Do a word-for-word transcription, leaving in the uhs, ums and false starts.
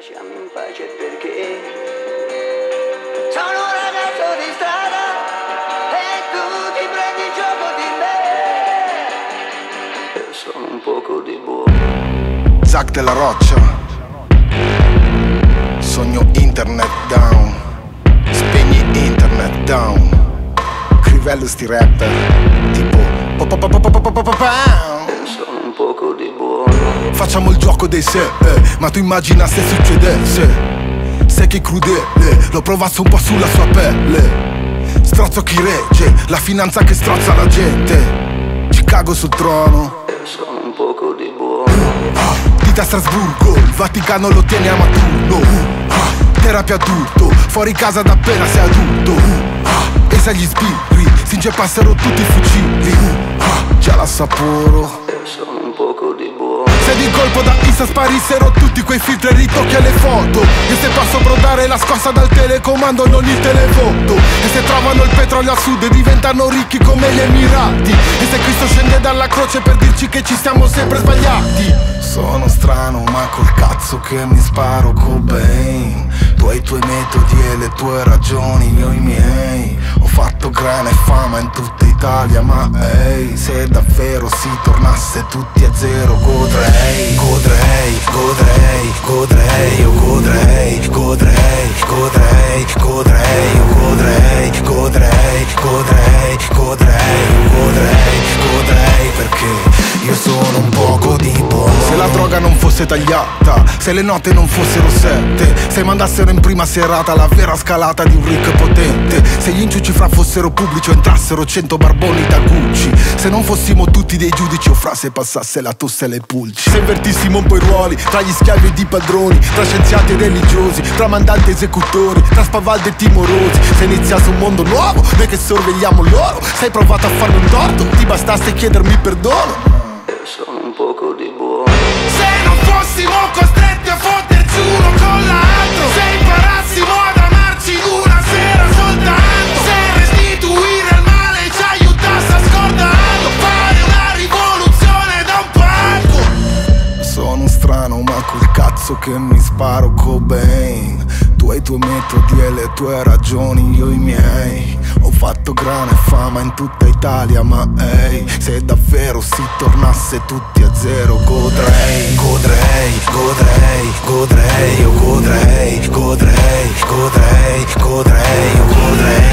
lasciami in pace perché sono un ragazzo di strada e tu ti prendi gioco di me e sono un poco di buono. Zac della Roccia, sogno internet down, spegni internet down. Crivello sti rapper, tipo po po po po po po po po pow. Sono un poco di buono. Facciamo il gioco dei se, eh, ma tu immagina se succedesse. Sai che crudele, l'ho provato un po' sulla sua pelle. Strozzo chi regge, la finanza che strozza la gente. Chicago sul trono. Sono un poco di buono. Ah, dita a Strasburgo, il Vaticano lo tiene a maturno. Ah, terapia d'urto, fuori casa da appena sei adulto. Ah, e se gli sbirri, si inceppassero tutti i fucili. Ah, già l'assaporo. Sono un poco di buono. Se di colpo da Insta sparissero tutti quei filtri e ritocchi alle foto. E se posso brodare la scossa dal telecomando non il televoto. E se trovano il petrolio a sud e diventano ricchi come gli Emirati. E se Cristo scende dalla croce per dirci che ci siamo sempre sbagliati. Sono strano ma col cazzo che mi sparo Cobain. Tu hai i tuoi metodi e le tue ragioni, io i miei. Ho fatto grana e fama in tutta Italia, ma ehi, se davvero si tornasse tutti a zero godrei, godrei, godrei, godrei, io godrei, godrei, godrei, godrei, io godrei, godrei, godrei, godrei, io godrei, godrei, perché io sono un poco di buono. Se la droga non fosse tagliata, se le note non fossero sette, se mandassero in prima serata la vera scalata di un ricco e potente, se gli inciuci fra fossero pubblici o entrassero cento barboni da Gucci, se non fossimo tutti dei giudici o fra se passasse la tosse e le pulci, se invertissimo un po' i ruoli tra gli schiavi ed i padroni, tra scienziati e religiosi, tra mandanti e esecutori, tra spavaldi e timorosi, se iniziasse un mondo nuovo noi che sorvegliamo loro, se hai provato a farmi un torto ti bastasse chiedermi perdono. Sono un poco di buono. Se non fossimo costretti a fotterci uno con l'altro, se imparassimo ad amarci una sera soltanto, se restituire il male ci aiutasse a scordarlo, fare una rivoluzione da un palco. Sono un strano ma col cazzo che mi sparo Cobain. Tu hai i tuoi metodi e le tue ragioni, io i miei. Ho fatto grana e fama in tutta Italia, ma ehi, se davvero si tornasse tutti a zero godrei, godrei, godrei, godrei, io godrei, godrei, godrei, godrei, io godrei.